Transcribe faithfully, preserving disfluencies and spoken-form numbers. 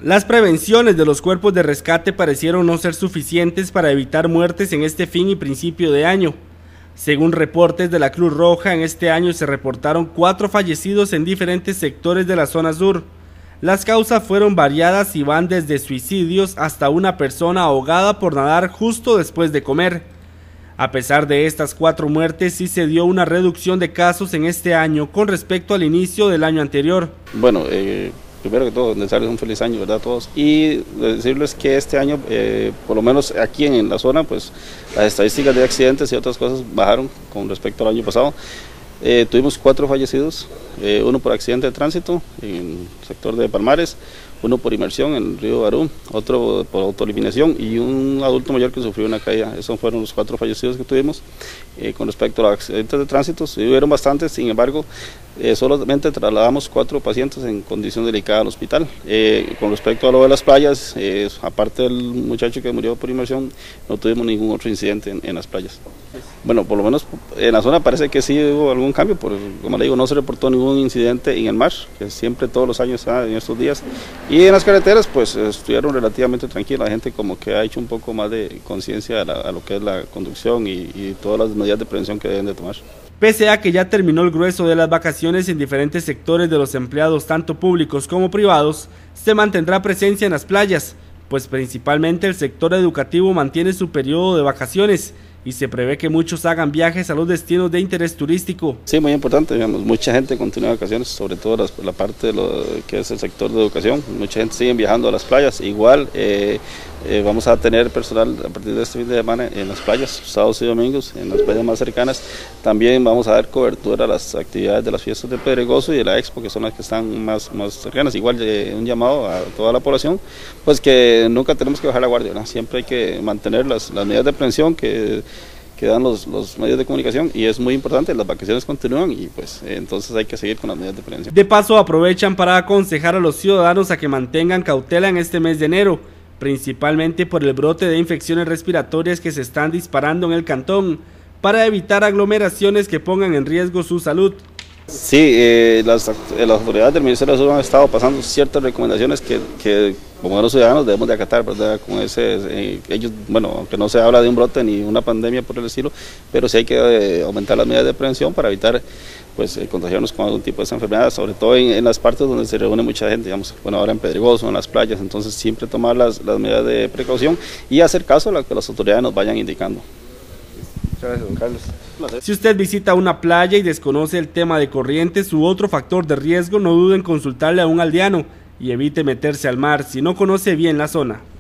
Las prevenciones de los cuerpos de rescate parecieron no ser suficientes para evitar muertes en este fin y principio de año. Según reportes de la Cruz Roja, en este año se reportaron cuatro fallecidos en diferentes sectores de la zona sur. Las causas fueron variadas y van desde suicidios hasta una persona ahogada por nadar justo después de comer. A pesar de estas cuatro muertes, sí se dio una reducción de casos en este año con respecto al inicio del año anterior. Bueno, eh, primero que todo, desearles un feliz año, ¿verdad? A todos. Y decirles que este año, eh, por lo menos aquí en la zona, pues las estadísticas de accidentes y otras cosas bajaron con respecto al año pasado. Eh, tuvimos cuatro fallecidos, eh, uno por accidente de tránsito en el sector de Palmares, uno por inmersión en el río Barú, otro por autoeliminación y un adulto mayor que sufrió una caída. Esos fueron los cuatro fallecidos que tuvimos. Eh, con respecto a los accidentes de tránsito, sí hubieron bastantes, sin embargo, eh, solamente trasladamos cuatro pacientes en condición delicada al hospital. Eh, con respecto a lo de las playas, eh, aparte del muchacho que murió por inmersión, no tuvimos ningún otro incidente en, en las playas. Bueno, por lo menos en la zona parece que sí hubo algún cambio, por, como le digo, no se reportó ningún incidente en el mar, que siempre todos los años está en estos días. Y en las carreteras pues estuvieron relativamente tranquilas, la gente como que ha hecho un poco más de conciencia a, a lo que es la conducción y, y todas las medidas de prevención que deben de tomar. Pese a que ya terminó el grueso de las vacaciones en diferentes sectores de los empleados, tanto públicos como privados, se mantendrá presencia en las playas, pues principalmente el sector educativo mantiene su periodo de vacaciones y se prevé que muchos hagan viajes a los destinos de interés turístico. Sí, muy importante, digamos, mucha gente continúa de vacaciones, sobre todo la, la parte de lo que es el sector de educación, mucha gente sigue viajando a las playas, igual eh, eh, vamos a tener personal a partir de este fin de semana en las playas, sábados y domingos, en las playas más cercanas. También vamos a dar cobertura a las actividades de las fiestas de Pedregoso y de la Expo, que son las que están más, más cercanas. Igual eh, un llamado a toda la población, pues que nunca tenemos que bajar la guardia, ¿no? Siempre hay que mantener las, las medidas de prevención que que dan los, los medios de comunicación, y es muy importante, las vacaciones continúan y pues eh, entonces hay que seguir con las medidas de prevención. De paso aprovechan para aconsejar a los ciudadanos a que mantengan cautela en este mes de enero, principalmente por el brote de infecciones respiratorias que se están disparando en el cantón, para evitar aglomeraciones que pongan en riesgo su salud. Sí, eh, las, las autoridades del Ministerio de Salud han estado pasando ciertas recomendaciones que, que como buenos ciudadanos debemos de acatar, ¿verdad? Con ese, eh, ellos, bueno, aunque no se habla de un brote ni una pandemia por el estilo, pero sí hay que eh, aumentar las medidas de prevención para evitar pues eh, contagiarnos con algún tipo de esa enfermedad, sobre todo en, en las partes donde se reúne mucha gente, digamos, bueno, ahora en Pedregoso, en las playas, entonces siempre tomar las, las medidas de precaución y hacer caso a lo que las autoridades nos vayan indicando. Gracias, don Carlos. Si usted visita una playa y desconoce el tema de corrientes u otro factor de riesgo, no duden en consultarle a un aldeano y evite meterse al mar si no conoce bien la zona.